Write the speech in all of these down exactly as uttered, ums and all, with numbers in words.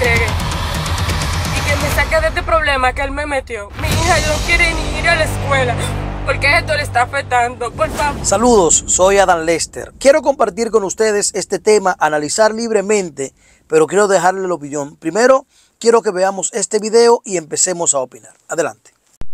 entregue y que me saque de este problema que él me metió. Mi hija no quiere ni ir a la escuela porque esto le está afectando, por favor. Saludos, soy Adam Lester. Quiero compartir con ustedes este tema, analizar libremente, pero quiero dejarle la opinión. Primero, quiero que veamos este video y empecemos a opinar. Adelante.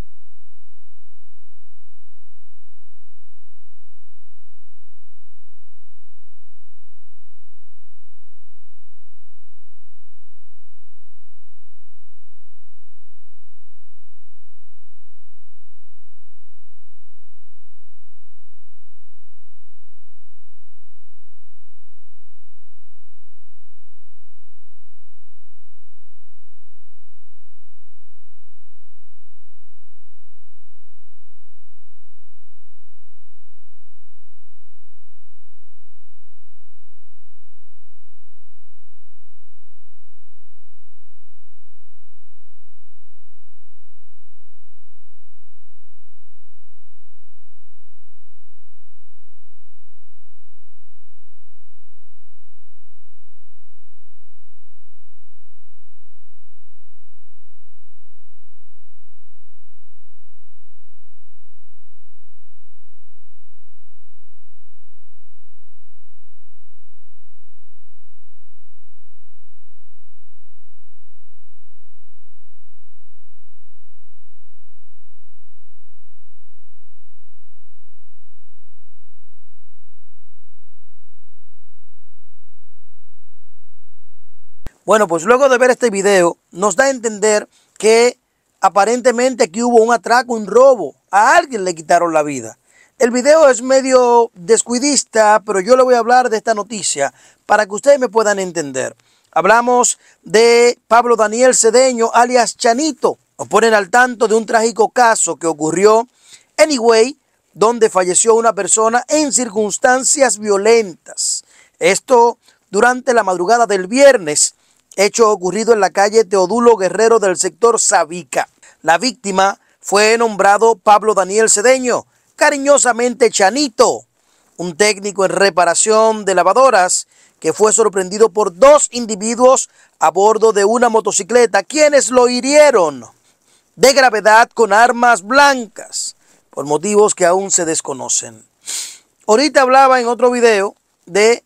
Bueno, pues luego de ver este video, nos da a entender que aparentemente aquí hubo un atraco, un robo. A alguien le quitaron la vida. El video es medio descuidista, pero yo le voy a hablar de esta noticia para que ustedes me puedan entender. Hablamos de Pablo Daniel Cedeño, alias Chanito. Nos ponen al tanto de un trágico caso que ocurrió en Higüey, donde falleció una persona en circunstancias violentas. Esto durante la madrugada del viernes. Hecho ocurrido en la calle Teodulo Guerrero del sector Sabica. La víctima fue nombrado Pablo Daniel Cedeño, cariñosamente Chanito, un técnico en reparación de lavadoras que fue sorprendido por dos individuos a bordo de una motocicleta, quienes lo hirieron de gravedad con armas blancas, por motivos que aún se desconocen. Ahorita hablaba en otro video de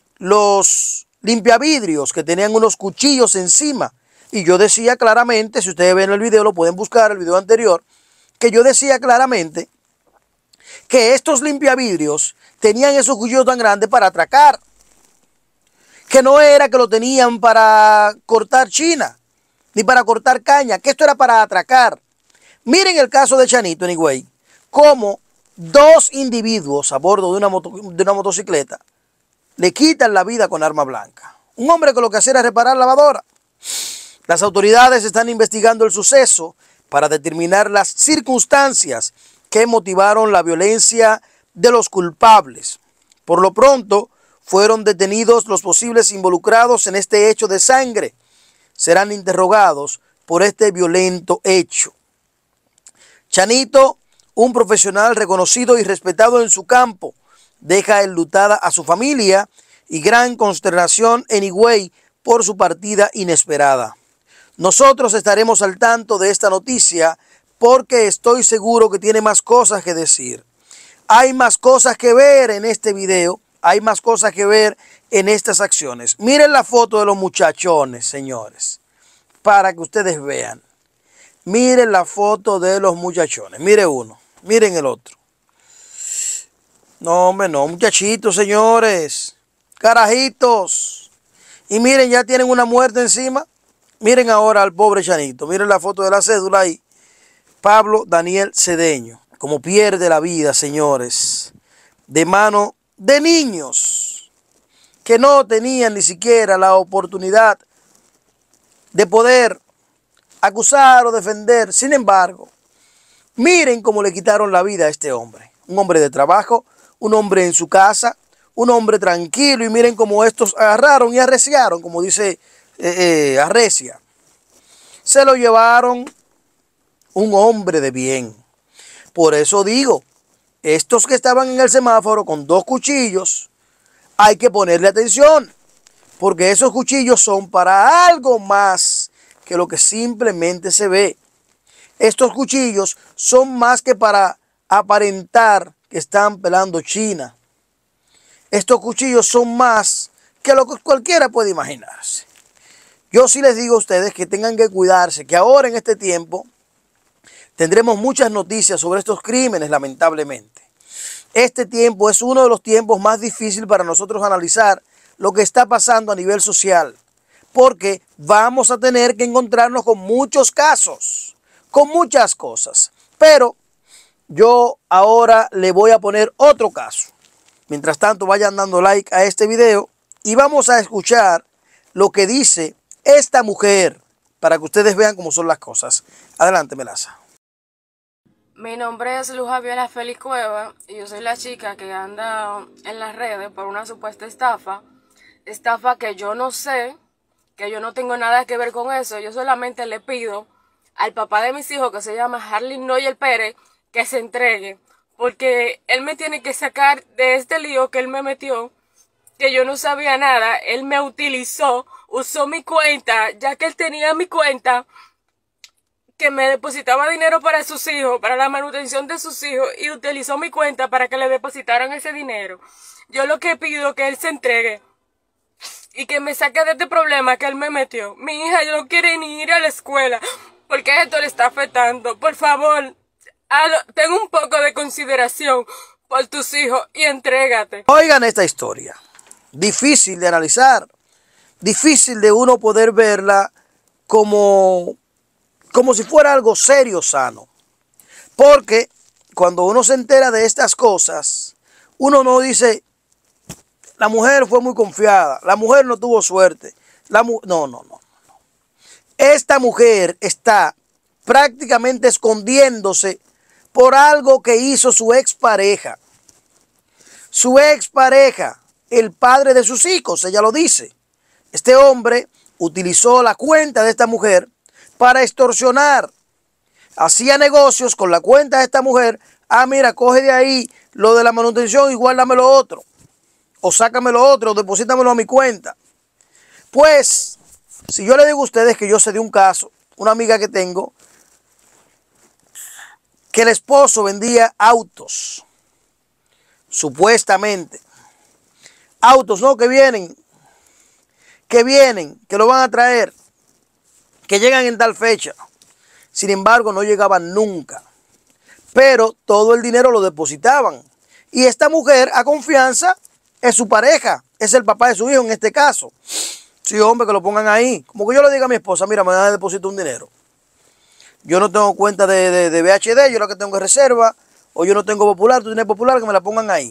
los limpiavidrios que tenían unos cuchillos encima. Y yo decía claramente, si ustedes ven el video, lo pueden buscar, el video anterior, que yo decía claramente que estos limpiavidrios tenían esos cuchillos tan grandes para atracar. Que no era que lo tenían para cortar china, ni para cortar caña, que esto era para atracar. Miren el caso de Chanito en Higüey, como dos individuos a bordo de una, moto, de una motocicleta le quitan la vida con arma blanca. Un hombre que lo que hacía era reparar lavadora. Las autoridades están investigando el suceso para determinar las circunstancias que motivaron la violencia de los culpables. Por lo pronto, fueron detenidos los posibles involucrados en este hecho de sangre. Serán interrogados por este violento hecho. Chanito, un profesional reconocido y respetado en su campo, deja enlutada a su familia y gran consternación en Higüey por su partida inesperada. Nosotros estaremos al tanto de esta noticia porque estoy seguro que tiene más cosas que decir. Hay más cosas que ver en este video, hay más cosas que ver en estas acciones. Miren la foto de los muchachones, señores, para que ustedes vean. Miren la foto de los muchachones, miren uno, miren el otro. No, hombre, no, muchachitos, señores, carajitos. Y miren, ya tienen una muerte encima. Miren ahora al pobre Chanito. Miren la foto de la cédula ahí. Pablo Daniel Cedeño. Como pierde la vida, señores, de mano de niños que no tenían ni siquiera la oportunidad de poder acusar o defender. Sin embargo, miren cómo le quitaron la vida a este hombre. Un hombre de trabajo, un hombre en su casa, un hombre tranquilo, y miren cómo estos agarraron y arreciaron, como dice eh, eh, Arrecia. Se lo llevaron, un hombre de bien. Por eso digo, estos que estaban en el semáforo con dos cuchillos, hay que ponerle atención, porque esos cuchillos son para algo más que lo que simplemente se ve. Estos cuchillos son más que para aparentar que están pelando China. Estos cuchillos son más que lo que cualquiera puede imaginarse. Yo sí les digo a ustedes que tengan que cuidarse, que ahora en este tiempo tendremos muchas noticias sobre estos crímenes, lamentablemente. Este tiempo es uno de los tiempos más difíciles para nosotros analizar lo que está pasando a nivel social, porque vamos a tener que encontrarnos con muchos casos, con muchas cosas. Pero yo ahora le voy a poner otro caso. Mientras tanto, vayan dando like a este video y vamos a escuchar lo que dice esta mujer para que ustedes vean cómo son las cosas. Adelante, Melaza. Mi nombre es Luz Javiola Félix Cueva y yo soy la chica que anda en las redes por una supuesta estafa. Estafa que yo no sé, que yo no tengo nada que ver con eso. Yo solamente le pido al papá de mis hijos, que se llama Harley Noyel Pérez, que se entregue. Porque él me tiene que sacar de este lío que él me metió, que yo no sabía nada. Él me utilizó, usó mi cuenta, ya que él tenía mi cuenta, que me depositaba dinero para sus hijos, para la manutención de sus hijos, y utilizó mi cuenta para que le depositaran ese dinero. Yo lo que pido es que él se entregue y que me saque de este problema que él me metió. Mi hija no quiere ni ir a la escuela porque esto le está afectando. Por favor, ten un poco de consideración por tus hijos y entrégate. Oigan esta historia, difícil de analizar, difícil de uno poder verla como, como si fuera algo serio, sano. Porque cuando uno se entera de estas cosas, uno no dice, la mujer fue muy confiada, la mujer no tuvo suerte. La mu no, no, no, no. Esta mujer está prácticamente escondiéndose por algo que hizo su expareja. Su expareja, el padre de sus hijos, ella lo dice. Este hombre utilizó la cuenta de esta mujer para extorsionar. Hacía negocios con la cuenta de esta mujer. Ah, mira, coge de ahí lo de la manutención y guárdame lo otro. O sácame lo otro, o deposítamelo a mi cuenta. Pues, si yo le digo a ustedes que yo sé de un caso, una amiga que tengo, que el esposo vendía autos, supuestamente. Autos, no, que vienen, que vienen, que lo van a traer, que llegan en tal fecha. Sin embargo, no llegaban nunca. Pero todo el dinero lo depositaban. Y esta mujer, a confianza, es su pareja, es el papá de su hijo en este caso. Sí, hombre, que lo pongan ahí. Como que yo le diga a mi esposa, mira, me da deposito un dinero. Yo no tengo cuenta de, de, de B H D, yo lo que tengo es reserva, o yo no tengo popular, tú tienes popular, que me la pongan ahí.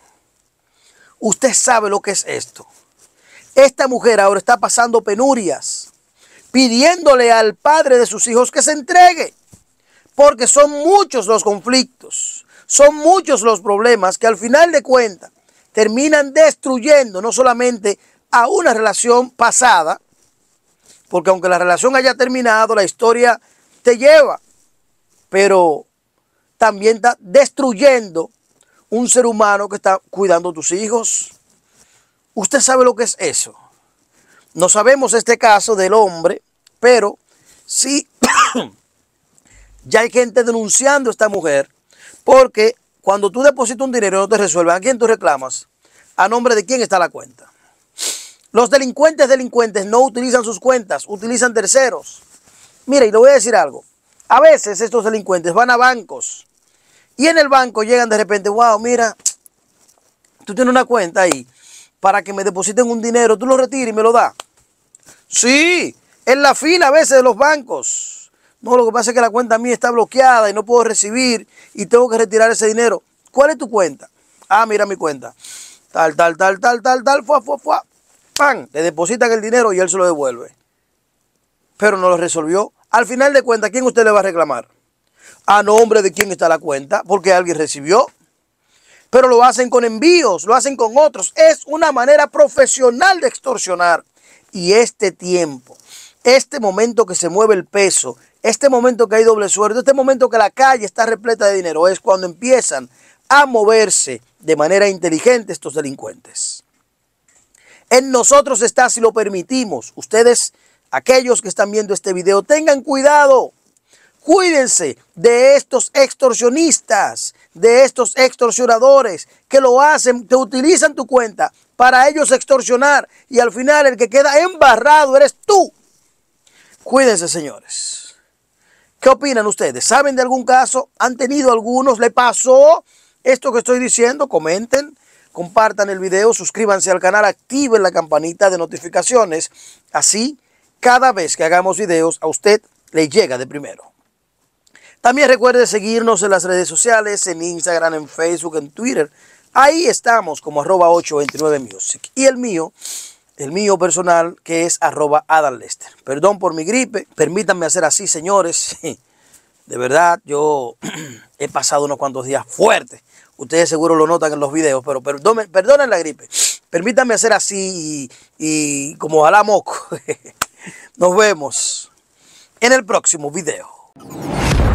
Usted sabe lo que es esto. Esta mujer ahora está pasando penurias, pidiéndole al padre de sus hijos que se entregue, porque son muchos los conflictos, son muchos los problemas que al final de cuentas terminan destruyendo no solamente a una relación pasada, porque aunque la relación haya terminado, la historia te lleva, pero también está destruyendo un ser humano que está cuidando a tus hijos. Usted sabe lo que es eso. No sabemos este caso del hombre, pero sí ya hay gente denunciando a esta mujer, porque cuando tú depositas un dinero y no te resuelven, ¿a quién tú reclamas? ¿A nombre de quién está la cuenta? Los delincuentes delincuentes no utilizan sus cuentas, utilizan terceros. Mire, y le voy a decir algo. A veces estos delincuentes van a bancos y en el banco llegan de repente, wow, mira, tú tienes una cuenta ahí para que me depositen un dinero, tú lo retiras y me lo das. Sí, en la fila a veces de los bancos. No, lo que pasa es que la cuenta mía está bloqueada y no puedo recibir y tengo que retirar ese dinero. ¿Cuál es tu cuenta? Ah, mira mi cuenta. Tal, tal, tal, tal, tal, tal, fuá, fuá, fuá. ¡Pam! Le depositan el dinero y él se lo devuelve. Pero no lo resolvió. Al final de cuentas, ¿quién usted le va a reclamar? ¿A nombre de quién está la cuenta? Porque alguien recibió. Pero lo hacen con envíos, lo hacen con otros. Es una manera profesional de extorsionar. Y este tiempo, este momento que se mueve el peso, este momento que hay doble sueldo, este momento que la calle está repleta de dinero, es cuando empiezan a moverse de manera inteligente estos delincuentes. En nosotros está si lo permitimos. Ustedes, aquellos que están viendo este video, tengan cuidado. Cuídense de estos extorsionistas, de estos extorsionadores que lo hacen, que utilizan tu cuenta para ellos extorsionar y al final el que queda embarrado eres tú. Cuídense, señores. ¿Qué opinan ustedes? ¿Saben de algún caso? ¿Han tenido algunos? ¿Le pasó esto que estoy diciendo? Comenten, compartan el video, suscríbanse al canal, activen la campanita de notificaciones. Así, cada vez que hagamos videos, a usted le llega de primero. También recuerde seguirnos en las redes sociales, en Instagram, en Facebook, en Twitter. Ahí estamos como arroba ocho veintinueve music. Y el mío, el mío personal, que es arroba Adam Lester. Perdón por mi gripe, permítanme hacer así, señores. De verdad, yo he pasado unos cuantos días fuertes. Ustedes seguro lo notan en los videos, pero perdonen, perdonen la gripe. Permítanme hacer así y, y como ojalá moco. Nos vemos en el próximo video.